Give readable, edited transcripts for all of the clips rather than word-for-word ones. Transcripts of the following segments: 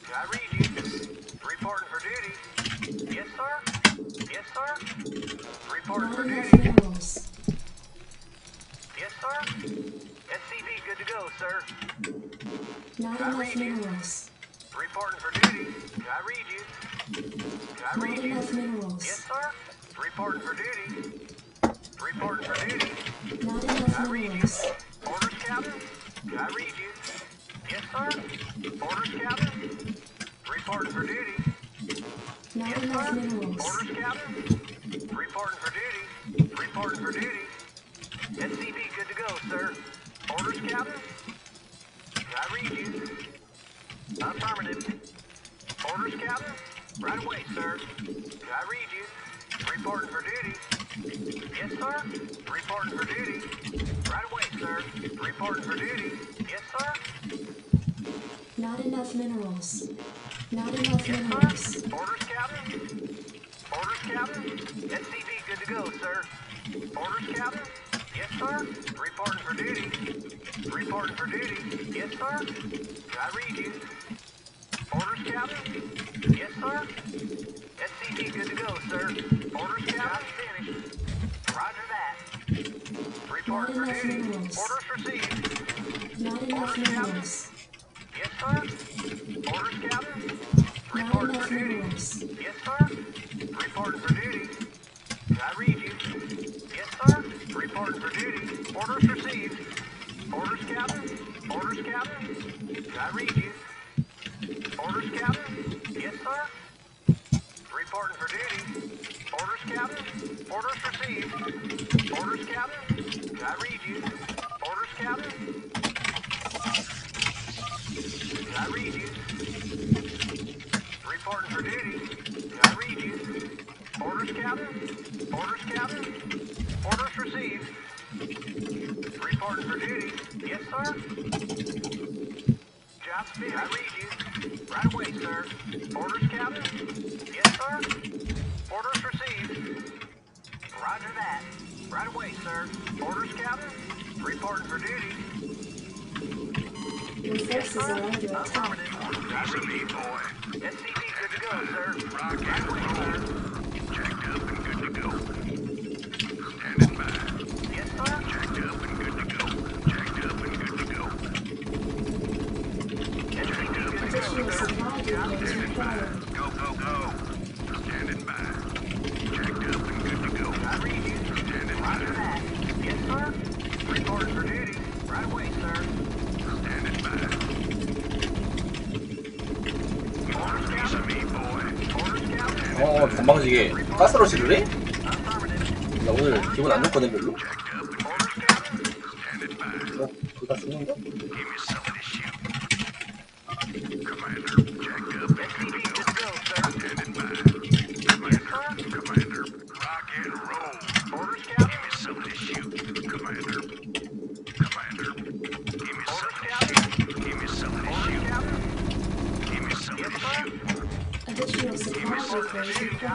I read you. Reporting for duty. Yes, sir. Yes, sir. Reporting for duty. Minerals. Yes, sir. SCV, good to go, sir. Not enough minerals. Reporting for duty. I read you. I Not read you. enough minerals. Yes, sir. Reporting for duty. Reporting for duty. Not enough I read you. minerals. Orders, Captain. I read you. Yes, sir. Orders, Captain. Reporting for duty. Not Yes, enough sir. minerals. Orders, Captain. Reporting for duty. Reporting for duty. SCV, good to go, sir. Orders, Captain. I read you. Affirmative. Orders, Captain. Right away, sir. I read you. Reporting for duty. Yes, sir. Reporting for duty. Right away, sir. Reporting for duty. Yes, sir. Not enough minerals. Not enough Yes, minerals. sir. Orders, Captain. Orders, Captain. SCV, good to go, sir. Orders, Captain. Yes, sir. Reporting for duty. Reporting for duty. Yes, sir. I read you. Orders, Captain. Yes, sir. SCV, good to go, sir. Orders, Captain. Finished. Roger that. Reporting for enough duty. minerals. Orders received. Not enough minerals. Yes, sir. Orders, Captain. Not Reporting enough for duty. minerals. Yes, sir. Reporting for duty. I read you. Yes, sir. Reporting for duty. Orders received. Orders, Captain. Orders, Captain. I read you. Orders, Captain. Yes, sir. Reporting for duty. Orders, Captain. Orders received. Orders, Captain. I read you. Orders, Captain. I read you. Reporting for duty. I read you. Orders, Captain. Orders, Captain. Orders received. Reporting for duty. Yes, sir. Job's finished. I read you. Right away, sir. Orders, Captain. Yes, sir. Orders received. Roger that. Right away, sir. Orders, Captain. Reporting for duty. Your forces are under attack. Affirmative. I read you, boy. SCV, good to go, sir. Right away, sir. Jacked up and good to go. Standing by. Yes, sir. Jacked up and good to go. Jacked up and good to go. SCV, good to Additional go, sir. supply depots required. Go, go, go. Standing by. Jacked up and good to go. I read you. Standing Roger by. that. Yes, sir. Reporting for duty. Right away, sir. Standing by. Orders, Piece Captain. of me, boy. Orders, Captain. 건방지게 가스러시를 해? Affirmative. 나 오늘 기분 안 좋거든 별로. Jacked up and Orders, Captain. standing by. 그다 죽는다? Give me something to shoot. Commander, jacked up and SCV, good to good go. to go, sir. Standing by. Yes, sir. Commander, rock and roll. Orders, Give Captain. me something to shoot. Commander. Commander. Give me Orders, something to Captain. shoot. Give me something to Orders, shoot. Captain. Give me something Yes, to sir. shoot. Additional supply depots required. Standing by.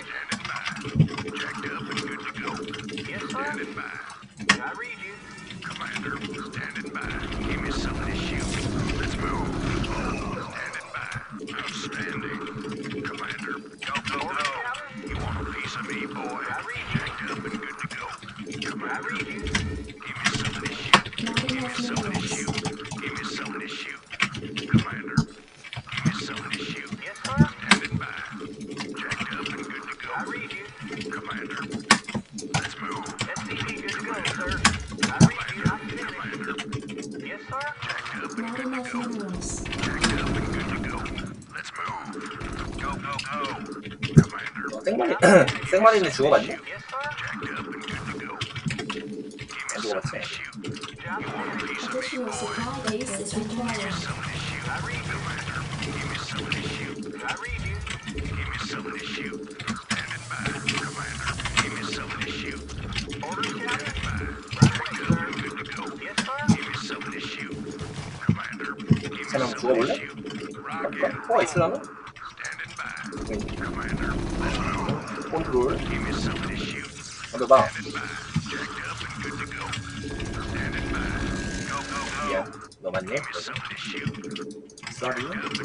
Jacked up and good to go. Yes, sir. Standing by. I read you. Commander, standing by. Give me something to shoot. Let's move. Standing by. Outstanding. Commander, go, go, Orders, go. Captain. You want a piece of me, boy? I read you. Jacked up and good to go. I Commander, read you. give me something to shoot. Not Give me enough something to minerals. shoot. Give me something to shoot. Commander, give me something to shoot. Yes, sir. Standing by. Jacked up and good to I go. read you. Commander, let's move. SCV, good to go, sir. I read you. I'm finished. Commander, Yes, sir. jacked up and Not good to enough go. minerals. Jacked up and good to go. Let's move. Go, go, go. Commander, 생마리 생마리는 죽어갔니? Yes, sir. jacked up and good to go. Give me 안 something to 죽어갔지. shoot. Job finished. Piece of me, Additional boy. supply base is required. Something to shoot. I read you. Commander, give me something to shoot. I read you. Give me something to shoot. Standing by. Commander, give me something to shoot. Orders, Captain. By. Right away, Jacked up sir. and good to go. Yes, sir. Give me something to shoot. Commander, give me 사람 something to 죽어볼래? shoot. Rock and 포가 있으려나? standing by. Commander, let's move. 컨트롤. Give me something to shoot. 먼저 봐. Standing by. Jacked up and good to go. Standing by. Go, go, go. 야, 너 맞니? Give me something to shoot. 쌀이?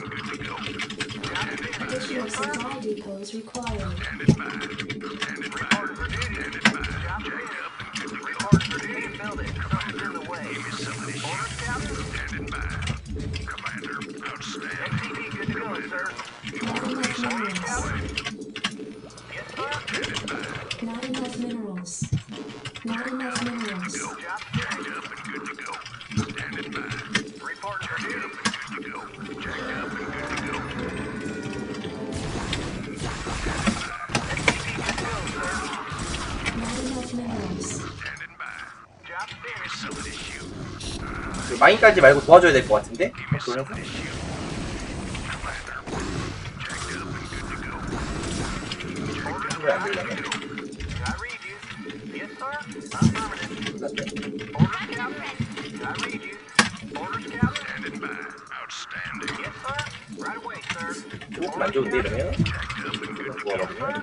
Additional supply depots required. Reporting for duty. Job finished. Reporting for duty. Building. Something's in the way. Orders, Captain? Commander, outstanding. SCV good to go, sir. Not enough minerals. Not enough minerals. Job finished. Standing by. Reporting for duty. Not enough minerals. Job finished. Some of this shoot. 그 마인까지 말고 도와줘야 될 것 같은데? 그래서 왜안 되려나? I read you. Yes, sir. Affirmative. Orders, Captain? I read you. Orders, Captain? Standing by. Outstanding. Yes, sir. Right away, sir. 조금 안 좋은데 이러면? 좋아거든요?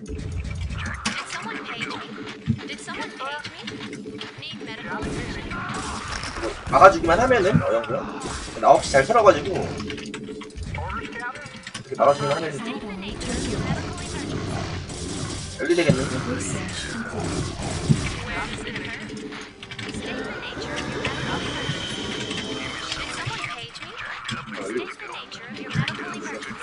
Did someone page me? Need medical attention? 막아주기만 하면은 어영부야. 나 없이 잘 털어가지고 Orders, Captain? 이렇게 막아주기만 하면 State the nature of your medical emergency. 열리되겠는데? Research complete. Where does it hurt? State the nature of your medical emergency. Did someone page me? State the nature of your medical emergency.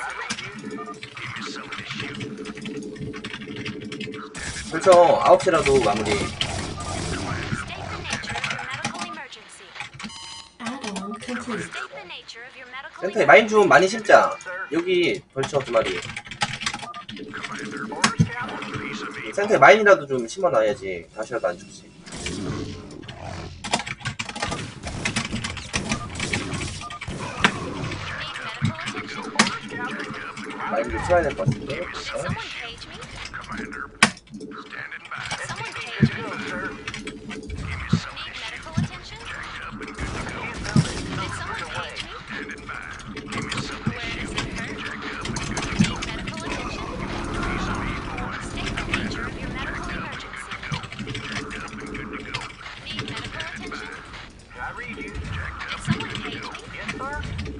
벌써 9시라도 마무리. State the nature of your medical emergency. Add-on complete. State the nature of your medical 센터에 마인 좀 많이 심자. 여기 벌써 2마리. Orders, Captain? 센터에 마인이라도 좀 심어놔야지 다시라도 안 죽지. 마인 좀 치워야 될 것 같은데. Did someone page me? Commander, standing by. Someone page me? Sir. Need medical attention? Did someone page me? Where does it hurt? Need medical attention? State the nature of your medical emergency. Need medical attention? I read you. Did someone page me? Yes, sir.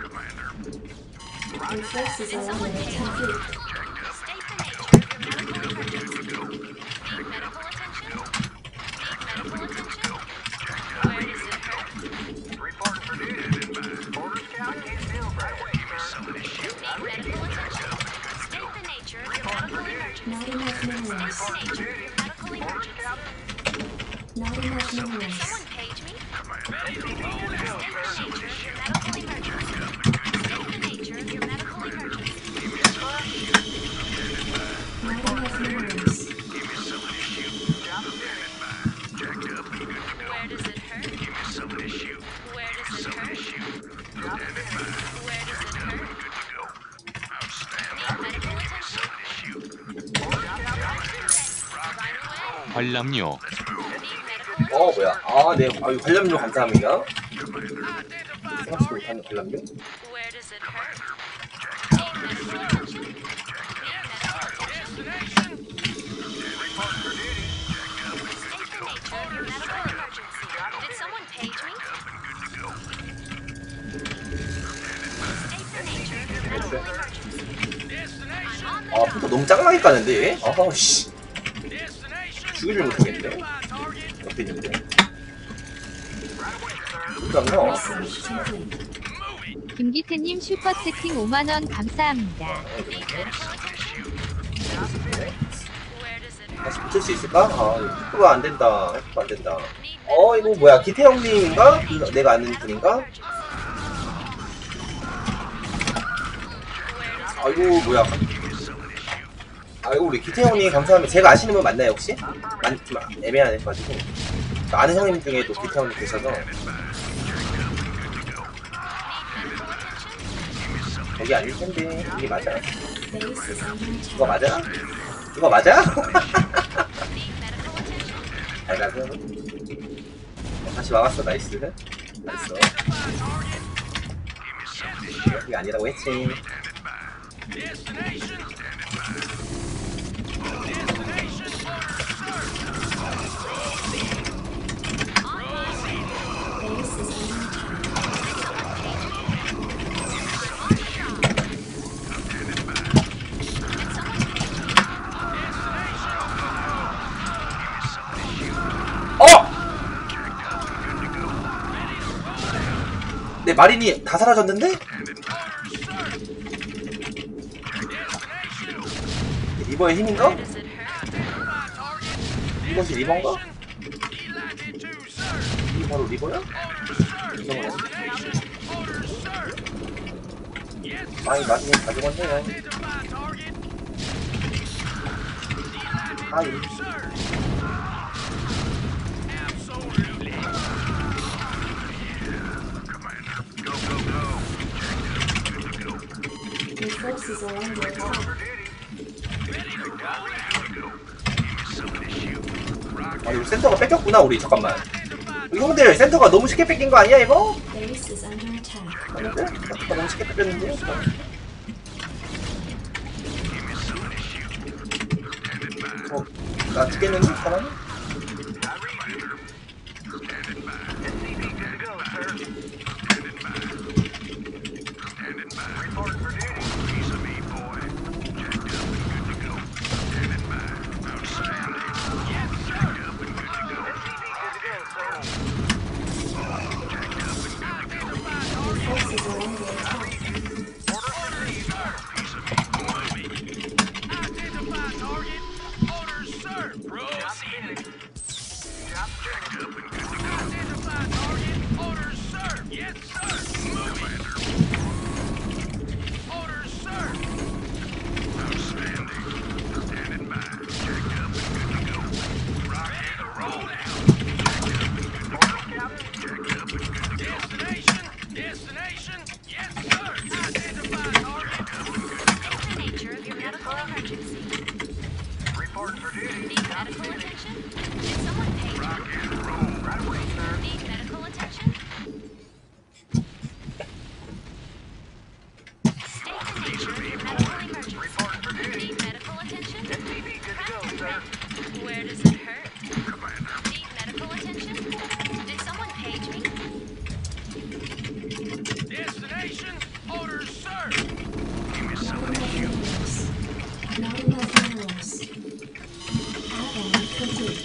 Your forces are under attack. State the nature of your medical emergency. Need medical attention? Need medical attention? Where does it hurt? Reporting for duty. Orders, Captain? Can't deal right away, sir. Need medical attention? State the nature of your medical emergency. Not enough minerals. State the nature of your medical Orders, emergency. Captain? Not enough Did minerals. someone page me? SCV good to go, State the sir. nature of your medical emergency. State the nature of your medical emergency. Not enough minerals. Job finished. Where does it hurt? Where does it hurt? Job finished. Where does it hurt? Need medical attention? Orders, Captain? Right away. 관람료 Need medical attention? 뭐야. 아, 네. 아유, 관람료 감사합니다. 생각지도 못하는 관람료. Where does it hurt? Need medical attention? Need medical attention? Reporting for duty. State the nature of your medical emergency. Did someone page me? State the nature of your medical emergency. I'm on the 아, job. 포터 너무 짱나게 까는데 얘? 아하, 씨. 죽이질 못하겠네. 옆에 있는데. 포터 안 가. Research complete. 김기태님 슈퍼채팅 5만원 감사합니다. Need medical attention? Where does it hurt? 다시 붙을 수 있을까? 아, 흑구가 안 된다. 흑구가 안 된다. Need medical 이거 뭐야. 기태형님인가? 내가 아는 분인가? 아이고, 뭐야. 아이고, 우리 기태형님 감사합니다. 제가 아시는 분 맞나요, 혹시? 애매해가지고. 아는 형님 중에도 기태형님 계셔서. 여기 아닐 텐데. 이게 맞아? Base is under attack. 이거 맞아? 이거 맞아? Need medical attention? 잘 가서. 다시 막았어, 나이스. 나이스. 이게 아니라고 했지. Base is under attack. 내 마린이 다 사라졌는데? 리버의 힘인가? Where does it hurt? 이것이 리버인가? 이 바로 리버야? 이상하네. 아이 마린이 가져갔네요. 아이 Your forces are under attack. 아 이거 센터가 뺏겼구나 우리. 잠깐만 형들 센터가 너무 쉽게 뺏긴 거 아니야 이거? Base is under attack. 아닌데? 센터가 너무 쉽게 뺏겼는데? 나 죽겠는데? 가만히? Your forces are under attack. What's the nature of your medical emergency? Reporting for duty. Need medical attention? Did someone page me? Right away, sir. Need medical attention? State the nature of your medical emergency. Reporting for duty. Need medical attention? SCV good to go, sir. Where does it hurt? Need medical attention? Did someone page me? Destination orders, sir. Not enough minerals. Add-on complete.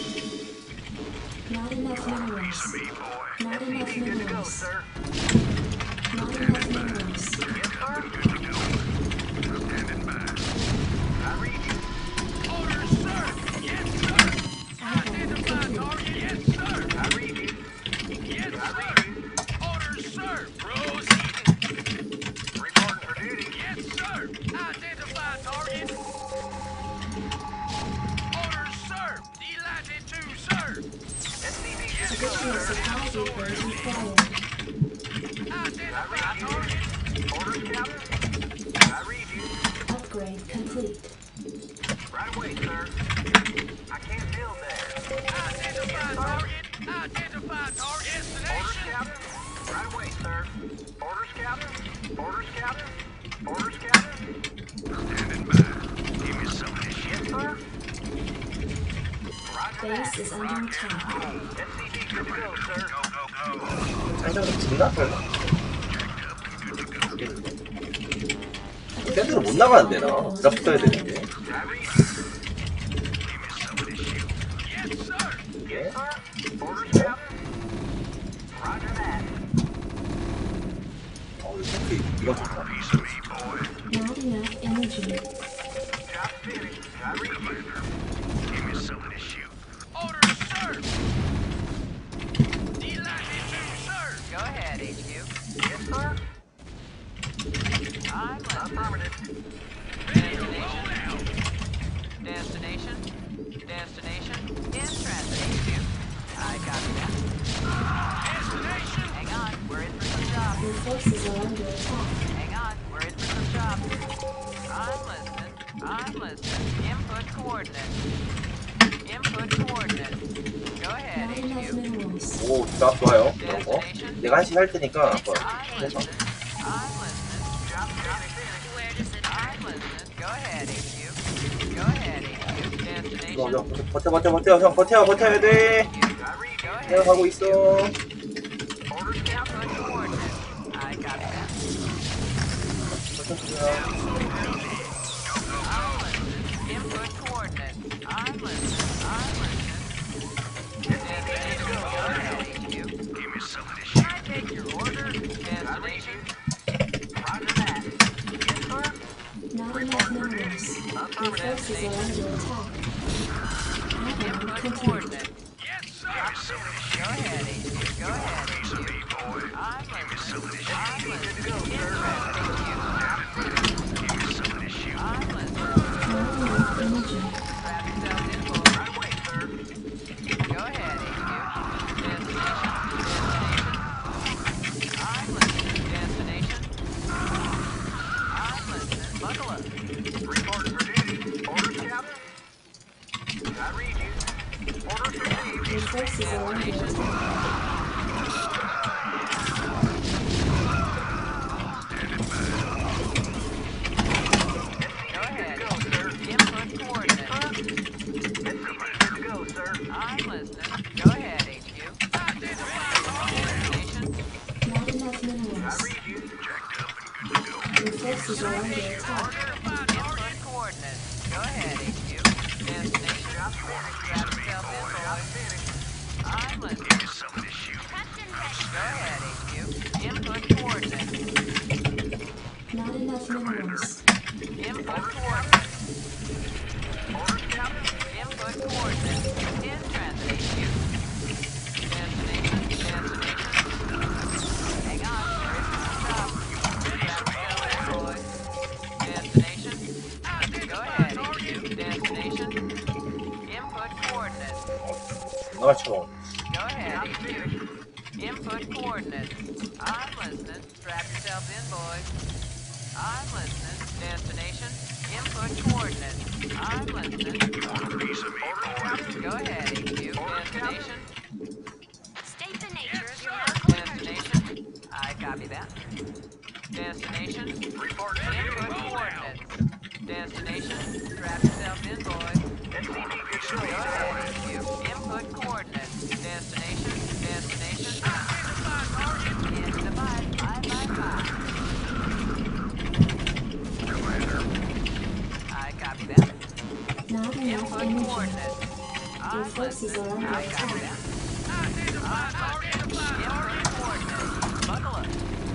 Not enough minerals. Not enough Good to go, minerals. sir. Not enough minerals. Yes, sir. I read you. Orders, sir. Yes, sir. Add-on complete. Target, yes, sir. I read you. Yes, I sir. read you. Orders, sir. Proceeding. Reporting for duty. Yes, sir. Identify target. Orders, sir. Delighted to, sir. SCV good to go, Additional sir. supply depots required. Identify target. Orders, Captain. I read you. Upgrade complete. Right away, sir. I can't build there. Identify target. Identify target. Orders, Destination. Captain. Right away, sir. Orders, Captain. Orders, Captain. Orders, Captain. Standing by. Give me some of this Yes, shit. sir. Roger that. Base is under attack. SCV good to go, sir. Go, go, go. 상대는 죽나? 설마? 샌드로 못 나가는데 나 드랍 붙어야 되는데. I read you. Give me some of this shit. Yes, sir. 예? Sir. Orders, Captain. Roger that. 탱크 이거 좋다. Piece of me, boy. Not enough energy. Job finished. I read you. Give me some of this shit. Orders, sir. Delighted to, sir. Go ahead, HQ. Yes, sir. I'm listening. Affirmative. Ready to roll out. Destination? Destination? In transit, HQ. I copy that. Destination. Hang on, we're in for some jobs. Your forces are under attack. Hang on, we're in for some jobs. I'm listening. I'm listening. Input coordinates. Input coordinates. Go ahead, Not enough HQ. minerals. 오 드랍 좋아요. 이런 거. 내가 한시 할 테니까 한번 I'm 해봐. listening. I'm listening. Job finished. Where does it I'm hurt? listening. Go ahead, HQ. Go ahead, HQ. 이거 Destination. 버텨 형 버텨야 돼. I read Go you. ahead. 내가 가고 있어. Orders, Captain. Input coordinates. I copy that. Input coordinates. I'm listening. I'm listening. Destination. Go ahead, HQ. Give me some of this Can shit. I take your order? Your forces are under attack. Battle Input complete. coordinates. Yes, sir. Go ahead, HQ. Go ahead, Piece of HQ. me, boy. I'm listening. I'm Good to listening. go, sir. Give me some of this shoe. I'm listening. Model energy. Strap yourself in, boys. Right away, sir. Go ahead, HQ. Destination. I'm listening. Destination. I'm listening. Buckle up. Reporting for duty. Orders, Captain? I read you. Orders received. Your forces are under attack. Go ahead. Input coordinates. SCV, good to go, sir. I'm listening. Go ahead, HQ. Destination. Not enough I minerals. read you. Jacked up and good to go. Your forces are under attack. Input coordinates. Go ahead, HQ. Destination. Job finished. Strap yourself in, Job boys. finished. I'm listening. Give me some of this shoe. Captain ready. Go ahead, HQ. Input coordinates. Not enough minerals. Input coordinates. Orders, Captain? Input coordinates. In transit, HQ. Destination. Destination. Hang on. Stop. Strap yourself in, boys. Destination. Go ahead, HQ. Destination. Input coordinates. 나처럼. Go ahead, HQ. Input coordinates. I'm listening. Strap yourself in, boys. I'm listening. Destination. Input coordinates. I'm listening. Piece of me, boy. Go ahead, HQ. Destination. State the nature of your medical emergency. Destination. I copy that. Destination. Reporting for duty. Input coordinates. Destination. Strap yourself in, boys. SCV, good to Go go, sir. ahead, HQ. Input coordinates. Destination. Destination. In the 555. Commander. I copy that. Not enough Input energy. coordinates. I'm forces listening. are under I copy attack. that. Input coordinates. Buckle up.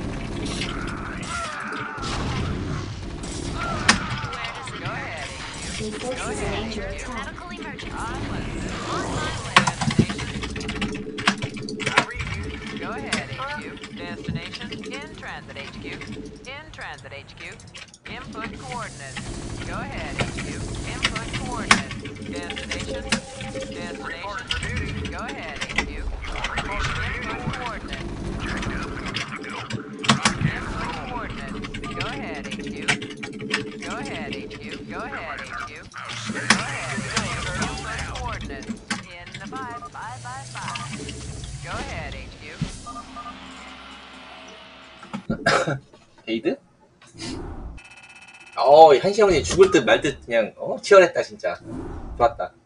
Where does it Go ahead, HQ. Your forces are under attack. medical emergency? I'm listening. On my way. Destination. I read you. Go ahead, HQ. Destination. In transit, HQ. In transit, HQ. Input coordinates. Go ahead, HQ. Input coordinates. Destination. Reporting Destination. for duty. Go ahead, HQ. Input coordinates. Jacked up and good to go. Input coordinates. Go ahead, HQ. Go ahead, HQ. Go ahead, HQ. Go ahead. Input coordinates. In the 555. Go ahead, HQ. 게이드? 한시영이 죽을 듯 말 듯 그냥 치열했다 진짜. 좋았다.